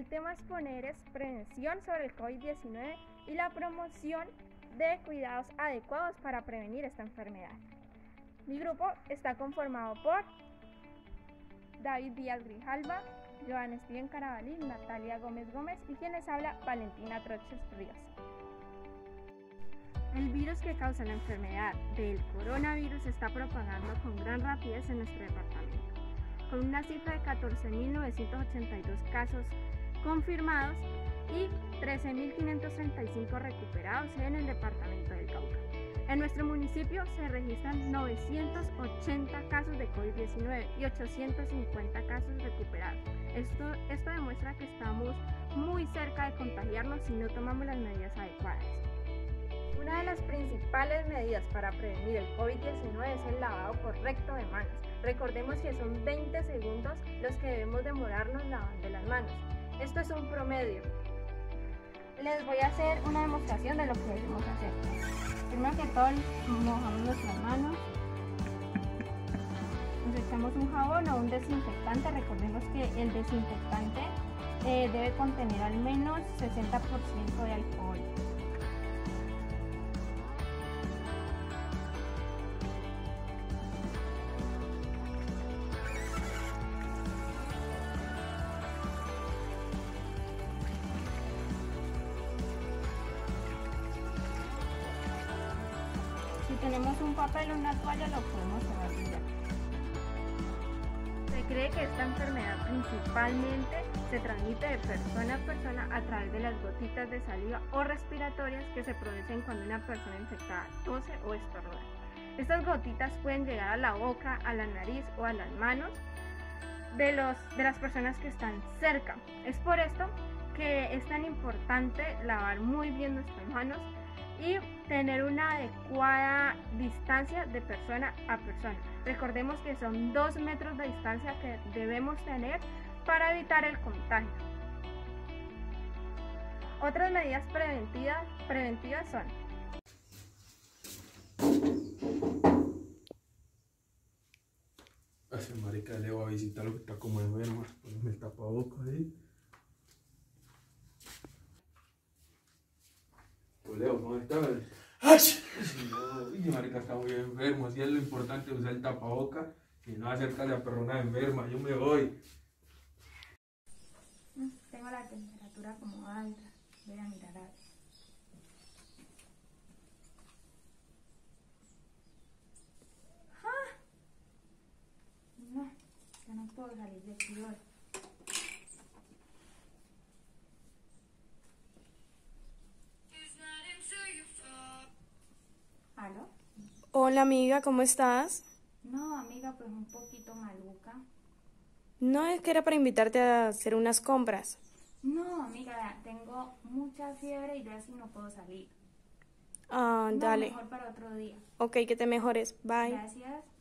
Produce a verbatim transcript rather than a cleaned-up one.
el tema a exponer es prevención sobre el COVID diecinueve y la promoción de cuidados adecuados para prevenir esta enfermedad. Mi grupo está conformado por David Díaz Grijalva, Joan Steven Carabalí, Natalia Gómez Gómez y quien les habla, Valentina Troches Ríos. El virus que causa la enfermedad del coronavirus se está propagando con gran rapidez en nuestro departamento, con una cifra de catorce mil novecientos ochenta y dos casos confirmados y trece mil quinientos treinta y cinco recuperados en el departamento del Cauca. En nuestro municipio se registran novecientos ochenta casos de COVID diecinueve y ochocientos cincuenta casos recuperados. Esto, esto demuestra que estamos muy cerca de contagiarnos si no tomamos las medidas adecuadas. Una de las principales medidas para prevenir el COVID diecinueve es el lavado correcto de manos. Recordemos que son veinte segundos los que debemos demorarnos lavando las manos. Esto es un promedio. Les voy a hacer una demostración de lo que debemos hacer. Primero que todo, mojamos nuestras manos. Nos echamos un jabón o un desinfectante. Recordemos que el desinfectante eh, debe contener al menos sesenta por ciento de alcohol. Si tenemos un papel o una toalla, lo podemos cerrar ya. Se cree que esta enfermedad principalmente se transmite de persona a persona a través de las gotitas de saliva o respiratorias que se producen cuando una persona infectada tose o estornuda. Estas gotitas pueden llegar a la boca, a la nariz o a las manos de, los, de las personas que están cerca. Es por esto que es tan importante lavar muy bien nuestras manos y tener una adecuada distancia de persona a persona. Recordemos que son dos metros de distancia que debemos tener para evitar el contagio. Otras medidas preventivas, preventivas son Ese marica le voy a visitar lo que está como enferma. Ponme el tapabocas ahí. Leo, ¿cómo estás? ¡Ay! Uy, marica está muy enfermo. Así es lo importante, usar el tapabocas y no acercarle a persona enferma. Yo me voy. Tengo la temperatura como alta. Voy a mirar a ver. ¡Ah! No, ya no puedo salir de aquí hoy. ¿Aló? Hola amiga, ¿cómo estás? No, amiga, pues un poquito maluca. No, es que era para invitarte a hacer unas compras. No, amiga, tengo mucha fiebre y yo así no puedo salir. Ah, No, dale. mejor para otro día. Ok, que te mejores. Bye. Gracias.